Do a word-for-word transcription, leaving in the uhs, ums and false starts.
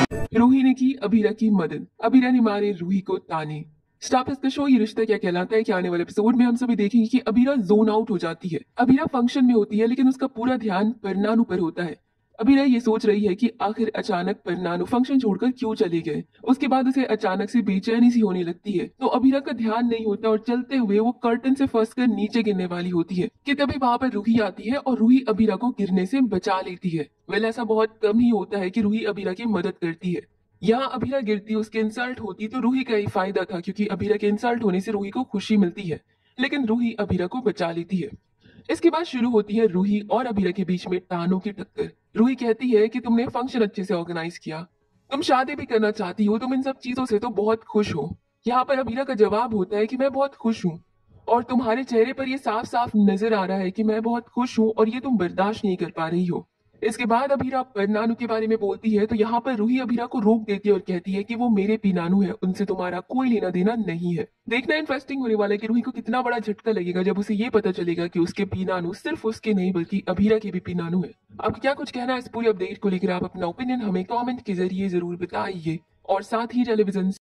रूही ने की अबीरा की मदद, अबीरा ने मारे रूही को ताने। स्टार प्लस का शो ये रिश्ता क्या कहलाता है कि आने वाले एपिसोड में हम सभी देखेंगे कि अबीरा जोन आउट हो जाती है। अबीरा फंक्शन में होती है लेकिन उसका पूरा ध्यान परनानू पर होता है। अबीरा ये सोच रही है कि आखिर अचानक परनानू फंक्शन छोड़कर क्यों चले गए। उसके बाद उसे अचानक से बेचैनी सी होने लगती है तो अबीरा का ध्यान नहीं होता और चलते हुए वो कर्टन से फंस कर नीचे गिरने वाली होती है कि तभी वहां पर रूही आती है और रूही अबीरा को गिरने से बचा लेती है। वेल ऐसा बहुत कम ही होता है कि रूही अबीरा की मदद करती है। यहाँ अबीरा गिरती, उसके इंसल्ट होती तो रूही का ही फायदा था क्योंकि अबीरा के इंसल्ट होने से रूही को खुशी मिलती है, लेकिन रूही अबीरा को बचा लेती है। इसके बाद शुरू होती है रूही और अबीरा के बीच में तानों की टक्कर। रूही कहती है कि तुमने फंक्शन अच्छे से ऑर्गेनाइज किया, तुम शादी भी करना चाहती हो, तुम इन सब चीजों से तो बहुत खुश हो। यहाँ पर अबीरा का जवाब होता है कि मैं बहुत खुश हूँ और तुम्हारे चेहरे पर ये साफ साफ नजर आ रहा है कि मैं बहुत खुश हूँ और ये तुम बर्दाश्त नहीं कर पा रही हो। इसके बाद अबीरा परनानू के बारे में बोलती है तो यहाँ पर रूही अबीरा को रोक देती है और कहती है कि वो मेरे पीनानू है, उनसे तुम्हारा कोई लेना देना नहीं है। देखना इंटरेस्टिंग होने वाला है कि रूही को कितना बड़ा झटका लगेगा जब उसे ये पता चलेगा कि उसके पीनानू सिर्फ उसके नहीं बल्कि अबीरा के भी पीनानू है। अब क्या कुछ कहना है इस पूरी अपडेट को लेकर, आप अपना ओपिनियन हमें कॉमेंट के जरिए जरूर बताइए और साथ ही टेलीविजन